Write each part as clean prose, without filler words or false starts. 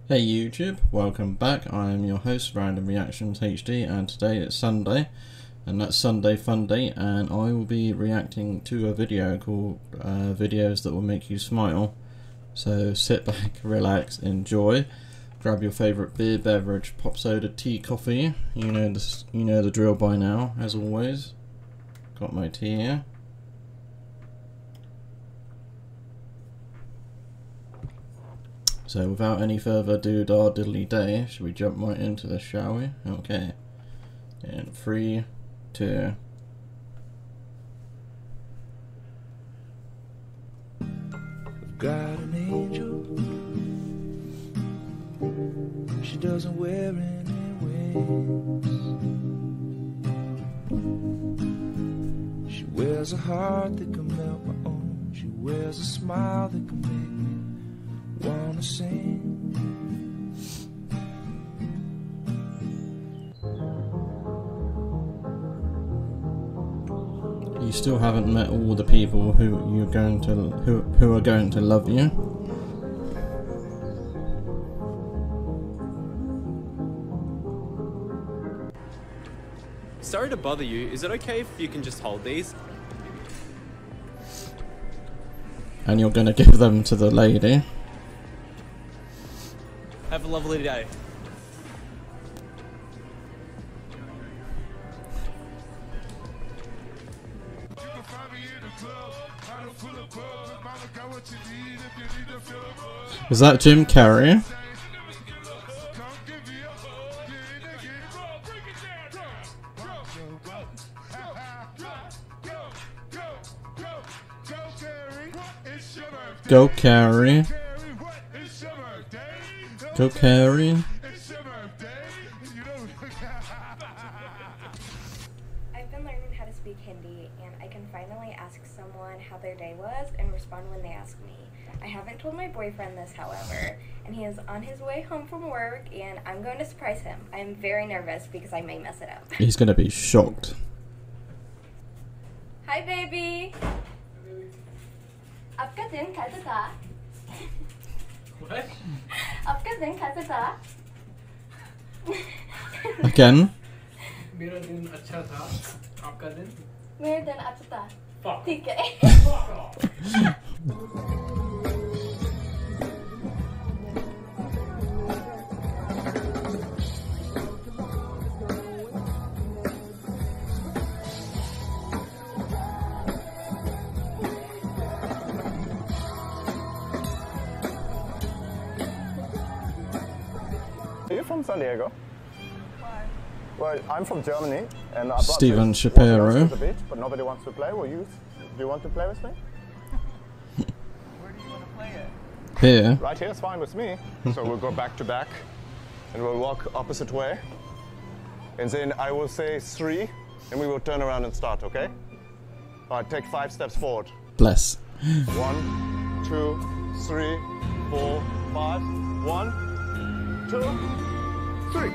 Hey YouTube, welcome back. I am your host RandomReactionsHD, and today it's Sunday, and that's Sunday Funday, and I will be reacting to a video called Videos That Will Make You Smile. So sit back, relax, enjoy, grab your favourite beer, beverage, pop soda, tea, coffee. You know the drill by now, as always. Got my tea here. So without any further doo-dah diddly day, should we jump right into this, shall we? Okay. In 3, 2. I've got an angel. She doesn't wear any wings. She wears a heart that can melt my own. She wears a smile that can make me wanna sing. You still haven't met all the people who are going to love you. Sorry to bother you. Is it okay if you can just hold these? And you're going to give them to the lady. Have a lovely day. Is that Jim Carrey? Go Carrey. Go Carrey. I've been learning how to speak Hindi, and I can finally ask someone how their day was and respond when they ask me. I haven't told my boyfriend this, however, and he is on his way home from work, and I'm going to surprise him. I'm very nervous because I may mess it up. He's going to be shocked. Hi, baby. आपका दिन कैसा था? What? आपका दिन कैसा था? Again? मेरा दिन अच्छा था, आपका दिन? मेरा दिन अच्छा था. ठीक है. Are you from San Diego? Why? Well, I'm from Germany, and I brought Steven this Shapiro. to the beach, but nobody wants to play. Do you want to play with me? Where do you want to play it? Here. Right here is fine with me. So we'll go back to back, and we'll walk opposite way. And then I will say 3, and we will turn around and start, okay? All right, take 5 steps forward. Bless. 1, 2, 3, 4, 5. 1, 2, 3.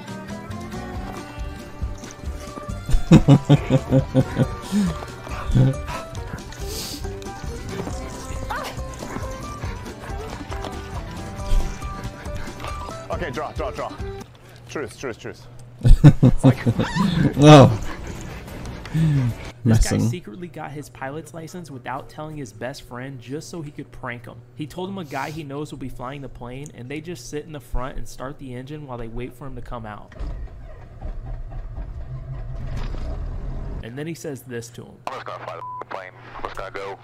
Okay, draw. Truce. Oh. This guy Messing. secretly got his pilot's license without telling his best friend just so he could prank him. He told him a guy he knows will be flying the plane, and they just sit in the front and start the engine while they wait for him to come out. And then he says this to him. I'm just gonna fly the plane. I'm just gonna go.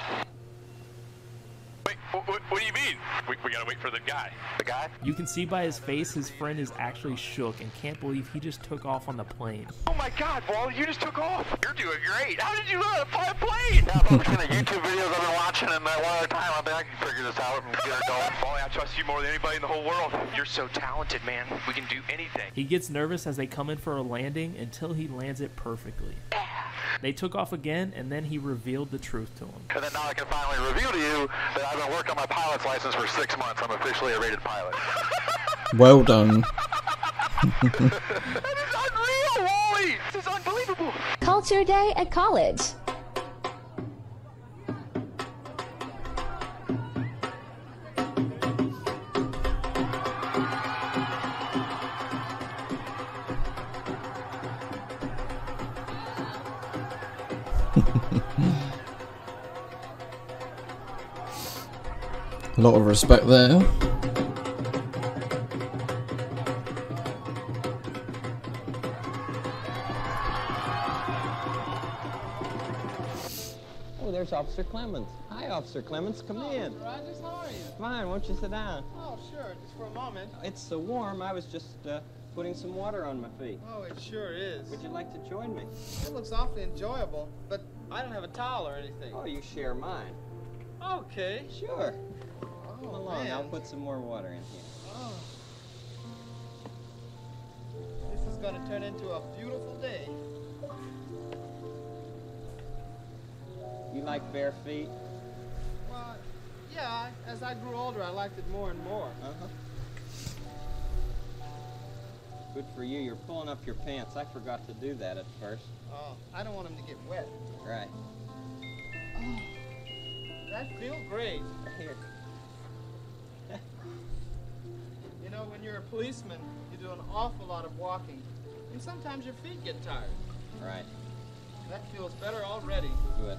Wait, what do you mean? We gotta wait for the guy. The guy? You can see by his face his friend is actually shook and can't believe he just took off on the plane. Oh my god, Wally, you just took off. You're doing great. How did you learn how to fly a plane? Yeah, I'm looking at YouTube videos I've been watching, and one at a time I think I can figure this out and get it going. Wally, I trust you more than anybody in the whole world. You're so talented, man. We can do anything. He gets nervous as they come in for a landing until he lands it perfectly. They took off again, and then he revealed the truth to him. And then now I can finally reveal to you that I've been working on my pilot's license for 6 months. I'm officially a rated pilot. Well done. That is unreal, Wally! This is unbelievable! Culture Day at college. A lot of respect there. Oh, there's Officer Clemens. Hi, Officer Clemens. Come in. Rogers, how are you? Fine. Won't you sit down? Oh, sure. Just for a moment. It's so warm. I was just putting some water on my feet. Oh, it sure is. Would you like to join me? It looks awfully enjoyable, but I don't have a towel or anything. Oh, you share mine. Okay. Sure. Oh, Come along. man. I'll put some more water in here. Oh. This is going to turn into a beautiful day. You like bare feet? Well, yeah. As I grew older, I liked it more and more. Uh-huh. Good for you. You're pulling up your pants. I forgot to do that at first. Oh, I don't want them to get wet. Right. Oh, that feels great. Here. You know, when you're a policeman, you do an awful lot of walking, and sometimes your feet get tired. Right. That feels better already. Good.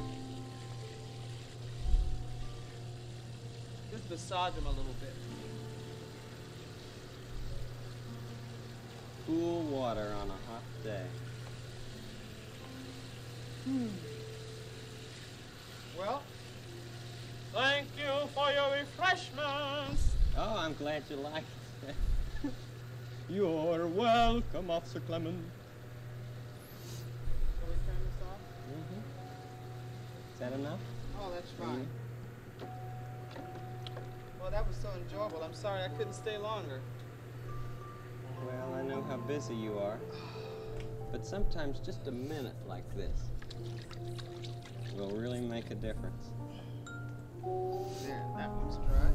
Just massage them a little bit. Cool water on a hot day. Well, thank you for your refreshments. Oh, I'm glad you like it. You're welcome, Officer Clemens. Shall we turn this off? Mm-hmm. Is that enough? Oh, that's fine. Well, that was so enjoyable. I'm sorry I couldn't stay longer. Well, I know how busy you are, but sometimes just a minute like this will really make a difference. There, that one's dry.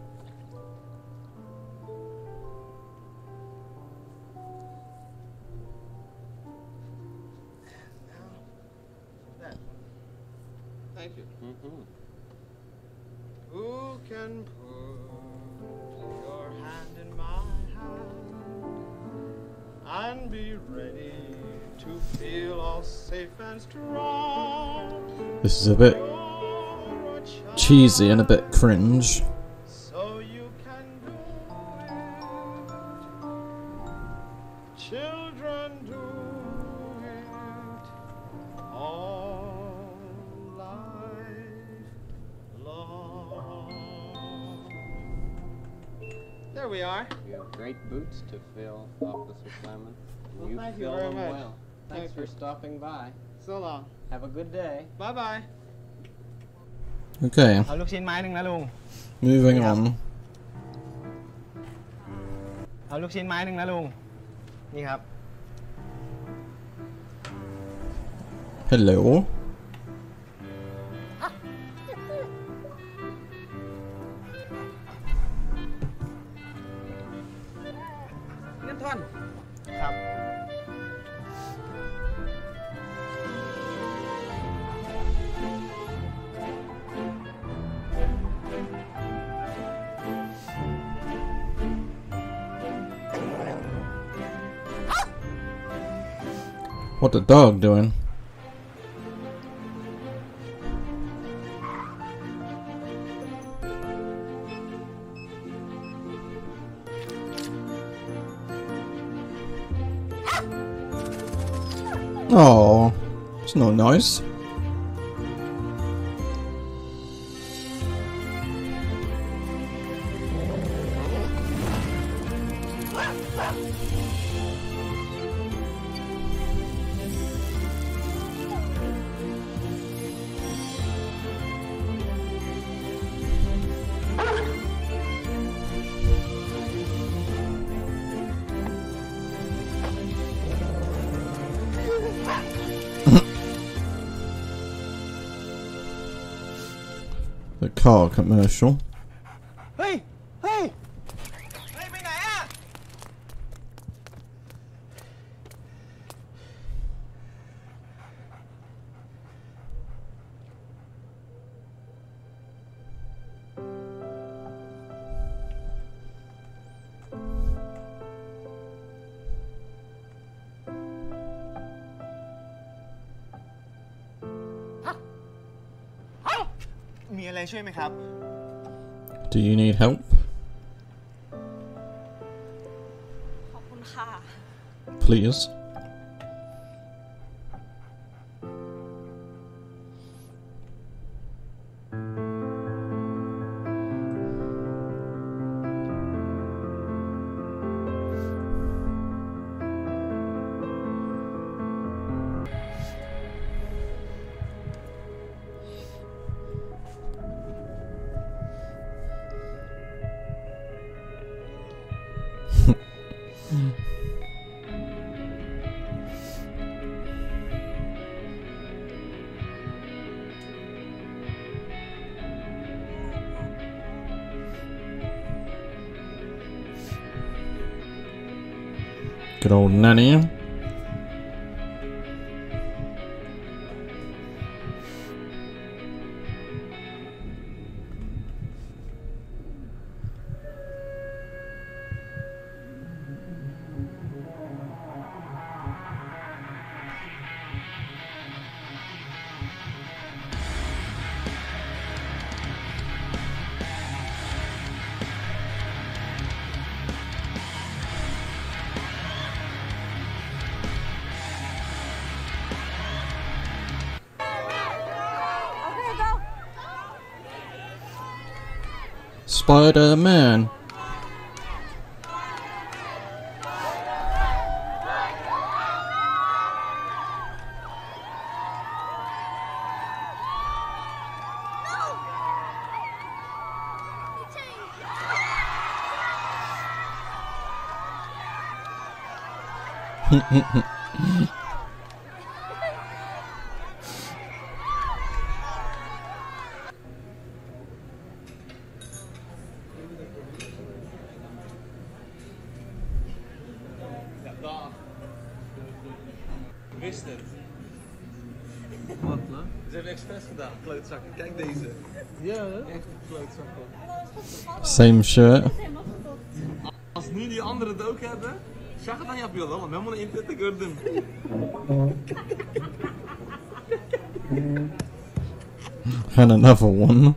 Now, that one. Thank you. Mm-hmm. Who can put your hand in my hand and be ready to feel all safe and strong? This is a bit cheesy and a bit cringe. So you can do it. Children do it all life long. There we are. You have great boots to fill, Officer Clemens. Well, You thank you fill very them much. well. Thanks for stopping by. So long. Have a good day. Bye-bye. Okay, เอาลูกชิ้นไม้หนึ่งนะลุง moving on. เอาลูกชิ้นไม้หนึ่งนะลุง นี่ครับ Hello. เงินทอนครับ What the dog doing? Oh, it's not nice. The car commercial. เฮ้ย เฮ้ย เฮ้ย ไปไหนอะ มีอะไรช่วยไหมครับ Do you need help? Please. Good old nanny. Spider-Man. Wist het. Wat nou? Ze hebben expres gedaan, klootzakken. Kijk deze. Ja, hè? Echt klootzakken. Same shirt. Als nu die anderen het ook hebben, şakadan yapıyorlar oğlum. Ben bunu internette gördüm. And another one.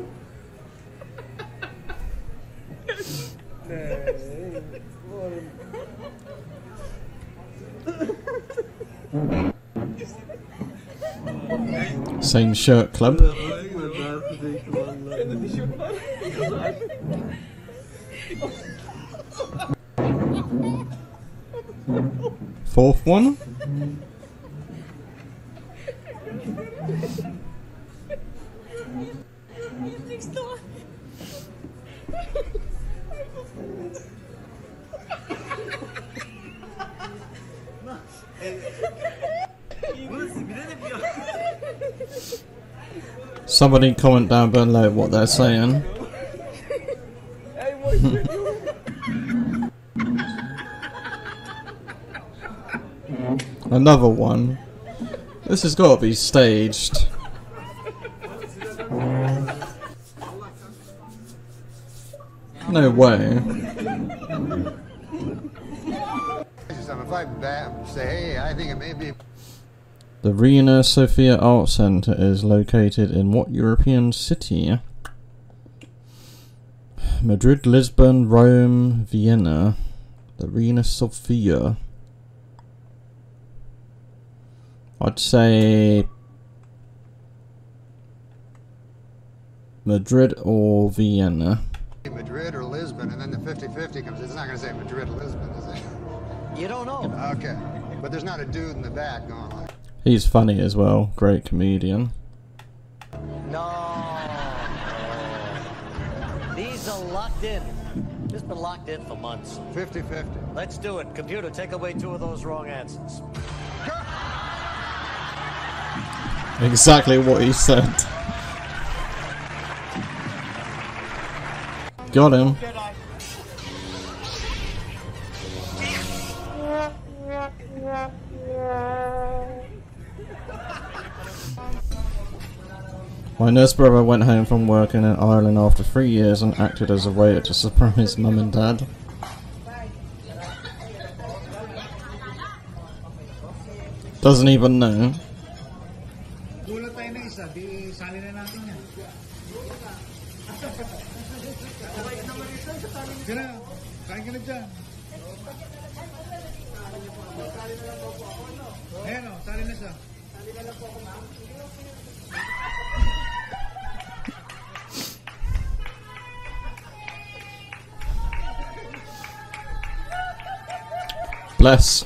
Same shirt club. Fourth one. Somebody comment down below what they're saying. Another one. This has got to be staged. No way. If I say, hey, I think it may be. The Reina Sofia Art Centre is located in what European city? Madrid, Lisbon, Rome, Vienna. The Reina Sofia. I'd say Madrid or Vienna. Madrid or Lisbon, and then the 50-50 comes. It's not going to say Madrid or Lisbon, is it? You don't know. Okay. But there's not a dude in the back going like... He's funny as well. Great comedian. No. These are locked in. This has been locked in for months. 50-50. Let's do it. Computer, take away 2 of those wrong answers. Exactly what he said. Got him. My nurse brother went home from work in Ireland after 3 years and acted as a waiter to surprise mum and dad. Doesn't even know. Kena, kain ka na dyan. Ayan o, sali na siya. Bless.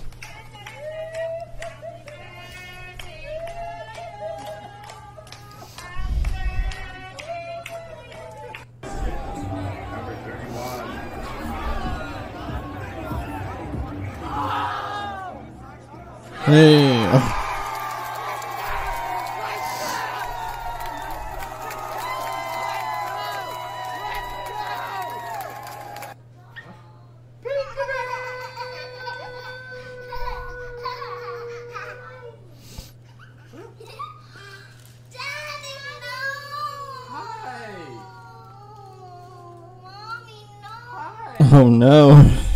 Hey. Oh. Oh no.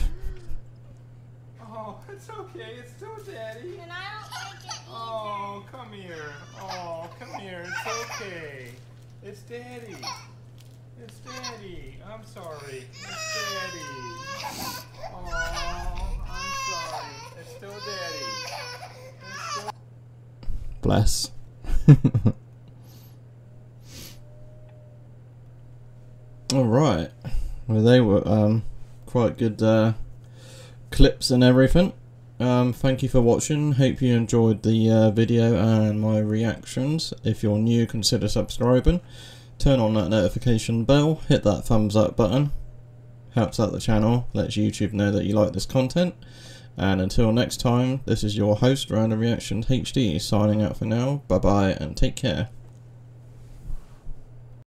Oh, it's okay. It's still Daddy. And I don't like it either. Oh, come here. Oh, come here. It's okay. It's Daddy. It's Daddy. I'm sorry. It's Daddy. Oh, I'm sorry. It's still Daddy. It's still... Bless. Alright. Well, they were quite good clips and everything. Thank you for watching. Hope you enjoyed the video and my reactions. If you're new, consider subscribing. Turn on that notification bell. Hit that thumbs up button. Helps out the channel. Lets YouTube know that you like this content. And until next time, this is your host, RandomReactionHD, signing out for now. Bye bye and take care.